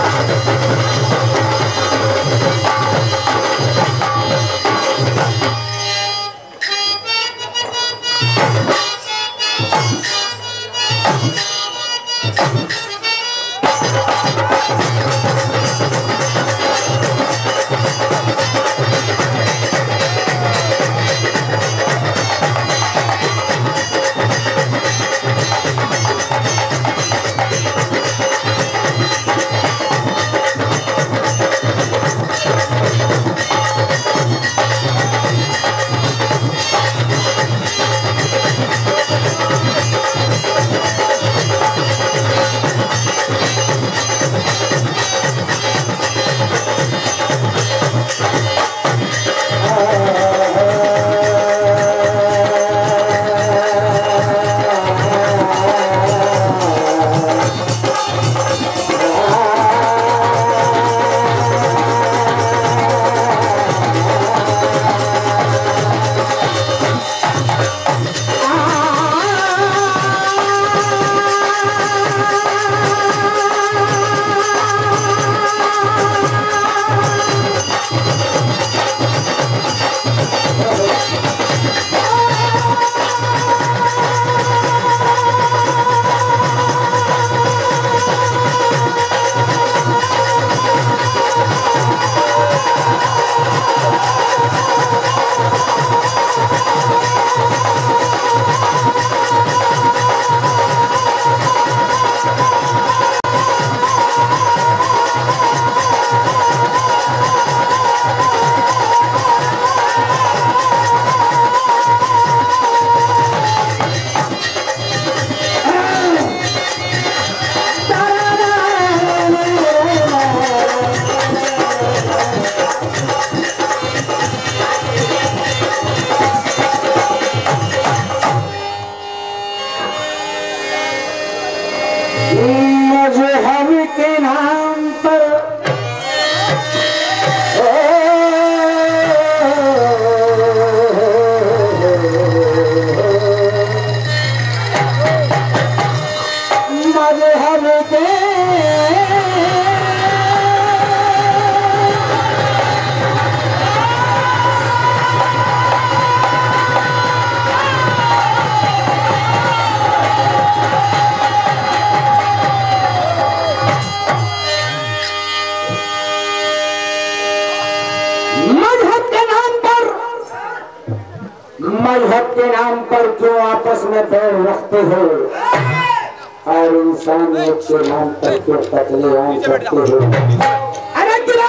मजहब के नाम पर क्यों आपस में बैर रखते हो और इंसानियत के नाम पर क्यों कत्लेआम करते हो? अरे गिरा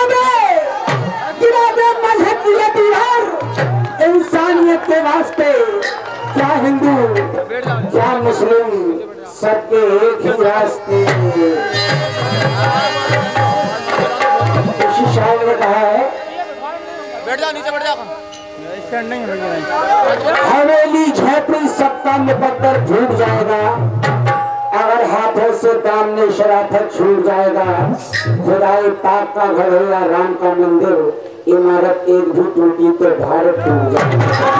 दे मजहब की दीवार इंसानियत के वास्ते। क्या हिंदू क्या मुस्लिम सबके एक ही रास्ते। किसी शायर ने कहा है, बैठ जा नीचे बैठ जा। हवेली झोपड़ी सबका मुकद्दर फूट जाएगा अगर हाथों से दामने शराफत छूट जाएगा। खुदाई पाक का घर हो या राम का मंदिर, इमारत एक भी टूटी तो भारत टूट जाएगा।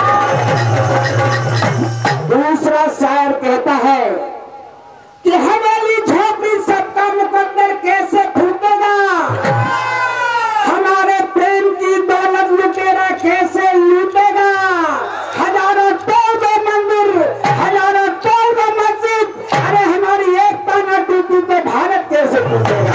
दूसरा शायर कहता है कि हवेली झोपड़ी सबका मुकद्दर कैसे फूटेगा, हमारे प्रेम की दौलत लुटेरा कैसे लूटेगा। हजारों तोड़ मंदिर, हजारों तोड़ मस्जिद, अरे हमारी एकता न टूटी तो भारत कैसे टूटेगा।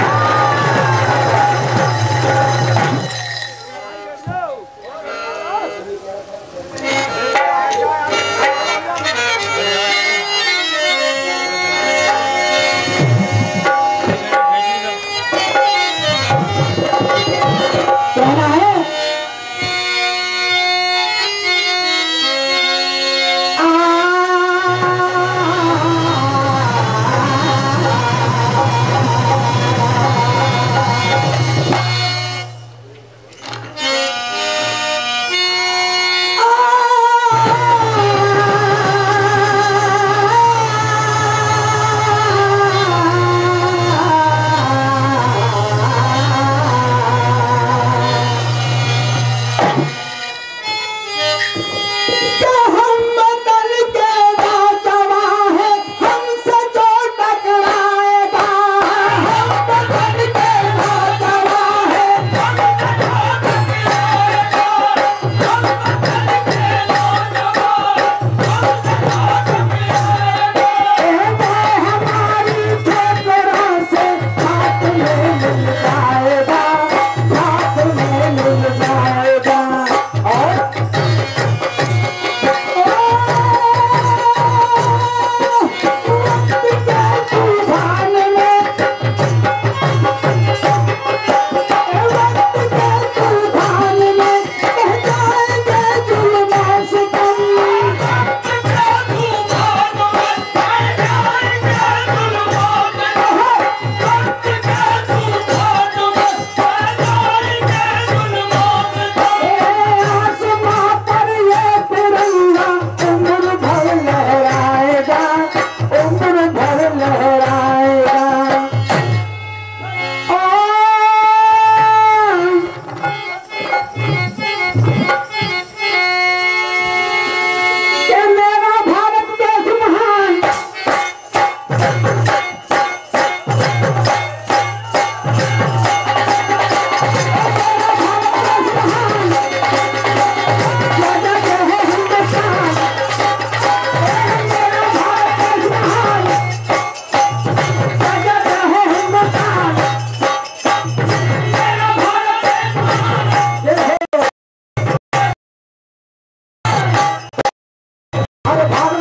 अरे भाग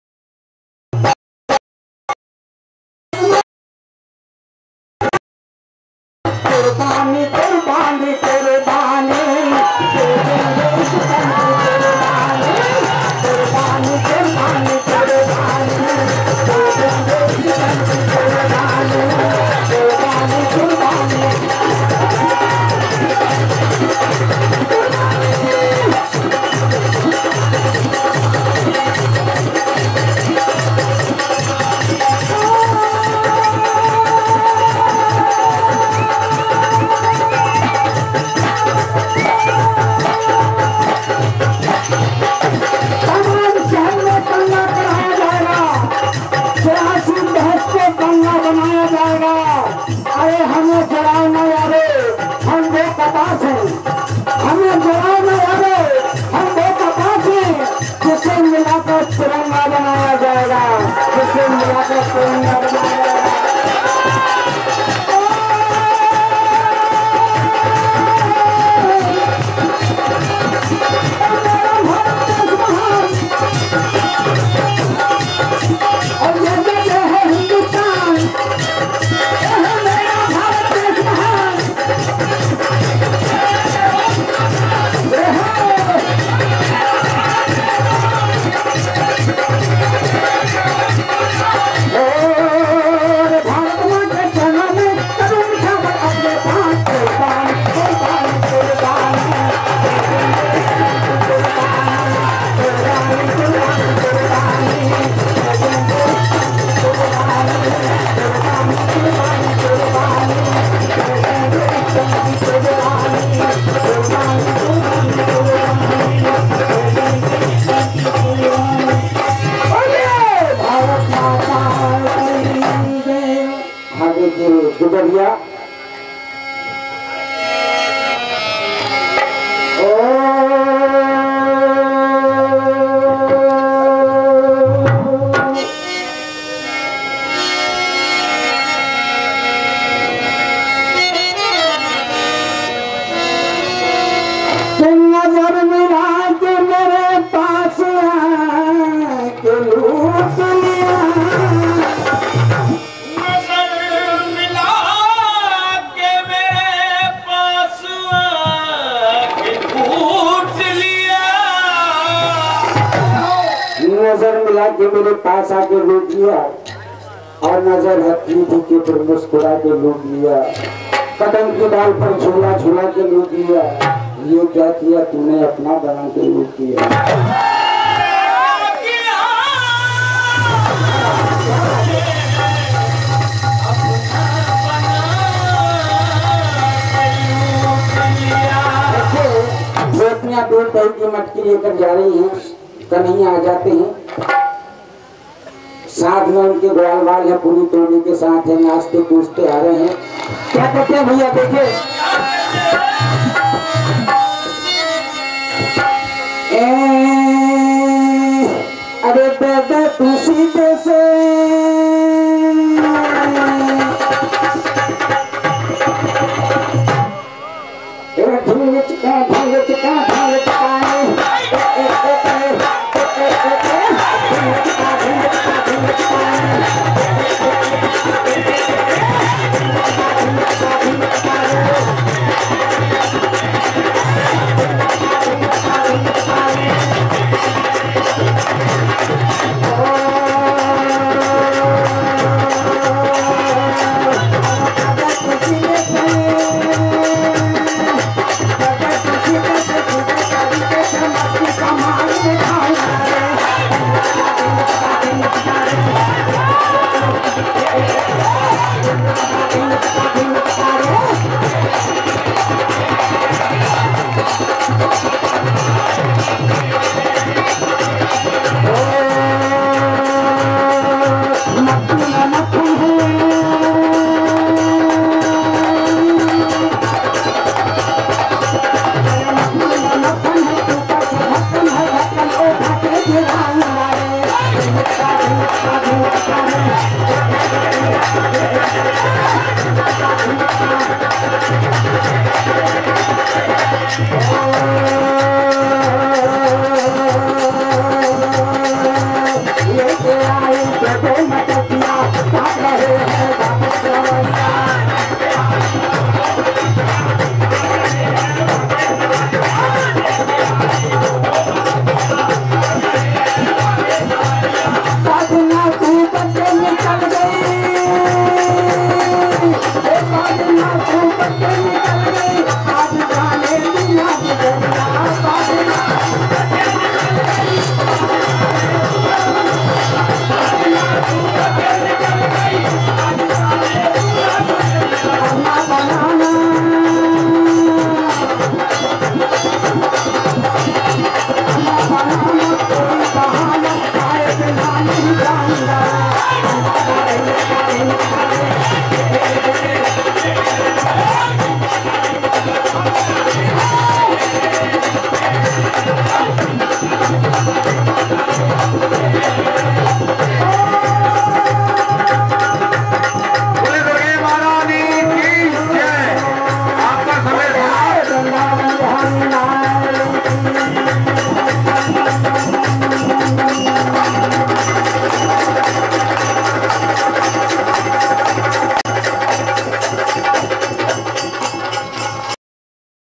कुर्बानी कुर्बानी कुर्बानी कुर्बानी कुर्बानी अरे हमें जलाओ न यारे, हम वो कपास हैं, हमें जलाओ न यारे, हम वो कपास हैं, जिसे मिलाकर तिरंगा बनाया जाएगा, जिसे मिलाकर तिरंगा बनाया जाएगा। और ये है हिंदुस्तान, गुजरिया नजर मिला के मेरे पास के लूट लिया, नजर मिला के मेरे पास आके लूट लिया, और नजर हथी थी के फिर मुस्कुरा के लूट लिया, कदम की डाल पर झूला झूला के लूट लिया, ये क्या किया तूने अपना बना के लूट लिया। बेटियां दूध दही की मटकी लेकर जा रही हैं, कन्हैया आ जाते हैं, साथ में उनके ग्वाल वाल है, पूरी टोली के साथ है, नाचते कूदते आ रहे हैं। क्या कहते हैं भैया, देखे अरे दादा तू सीधे से